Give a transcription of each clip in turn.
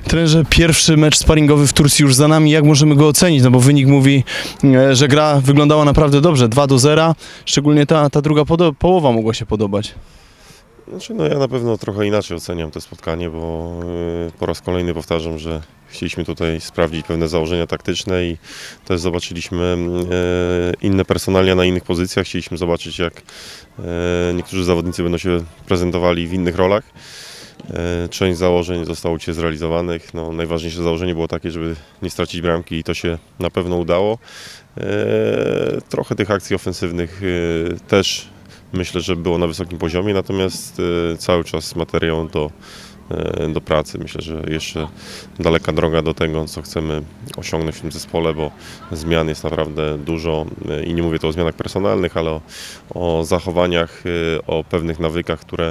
Trenerze, pierwszy mecz sparingowy w Turcji już za nami. Jak możemy go ocenić? No bo wynik mówi, że gra wyglądała naprawdę dobrze. 2-0. Szczególnie ta druga połowa mogła się podobać. Znaczy, no ja na pewno trochę inaczej oceniam to spotkanie, bo po raz kolejny powtarzam, że chcieliśmy tutaj sprawdzić pewne założenia taktyczne i też zobaczyliśmy inne personalia na innych pozycjach. Chcieliśmy zobaczyć, jak niektórzy zawodnicy będą się prezentowali w innych rolach. Część założeń zostało dzisiaj zrealizowanych. No, najważniejsze założenie było takie, żeby nie stracić bramki i to się na pewno udało. Trochę tych akcji ofensywnych też myślę, że było na wysokim poziomie, natomiast cały czas materiał do pracy. Myślę, że jeszcze daleka droga do tego, co chcemy osiągnąć w tym zespole, bo zmian jest naprawdę dużo i nie mówię tu o zmianach personalnych, ale o zachowaniach, o pewnych nawykach, które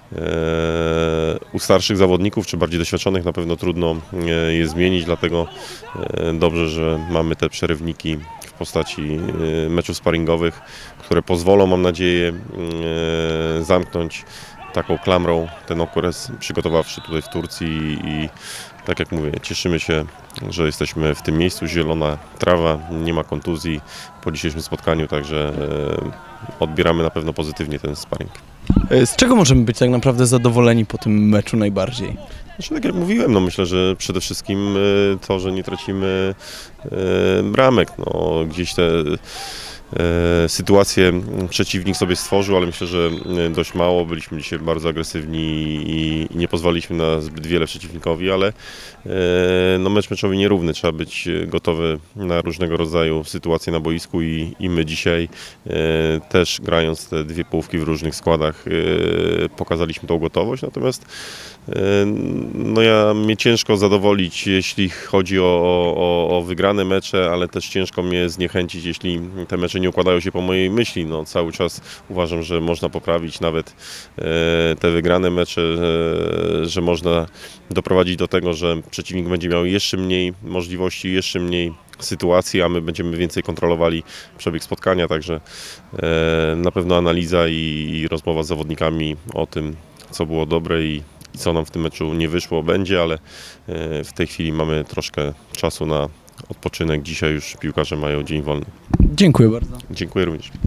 u starszych zawodników czy bardziej doświadczonych na pewno trudno je zmienić, dlatego dobrze, że mamy te przerywniki w postaci meczów sparingowych, które pozwolą, mam nadzieję, zamknąć taką klamrą ten okres przygotowawczy tutaj w Turcji i tak jak mówię, cieszymy się, że jesteśmy w tym miejscu, zielona trawa, nie ma kontuzji po dzisiejszym spotkaniu, także odbieramy na pewno pozytywnie ten sparring. Z czego możemy być tak naprawdę zadowoleni po tym meczu najbardziej? Znaczy, tak jak mówiłem, no myślę, że przede wszystkim to, że nie tracimy bramek. No, gdzieś te sytuację przeciwnik sobie stworzył, ale myślę, że dość mało. Byliśmy dzisiaj bardzo agresywni i nie pozwoliliśmy na zbyt wiele przeciwnikowi, ale no, mecz meczowy nierówny. Trzeba być gotowy na różnego rodzaju sytuacje na boisku i my dzisiaj też grając te dwie połówki w różnych składach pokazaliśmy tą gotowość, natomiast no mnie ciężko zadowolić, jeśli chodzi o wygrane mecze, ale też ciężko mnie zniechęcić, jeśli te mecze nie układają się po mojej myśli. No, cały czas uważam, że można poprawić nawet te wygrane mecze, że można doprowadzić do tego, że przeciwnik będzie miał jeszcze mniej możliwości, jeszcze mniej sytuacji, a my będziemy więcej kontrolowali przebieg spotkania, także na pewno analiza i rozmowa z zawodnikami o tym, co było dobre i co nam w tym meczu nie wyszło, będzie, ale w tej chwili mamy troszkę czasu na odpoczynek. Dzisiaj już piłkarze mają dzień wolny. Dziękuję bardzo. Dziękuję również.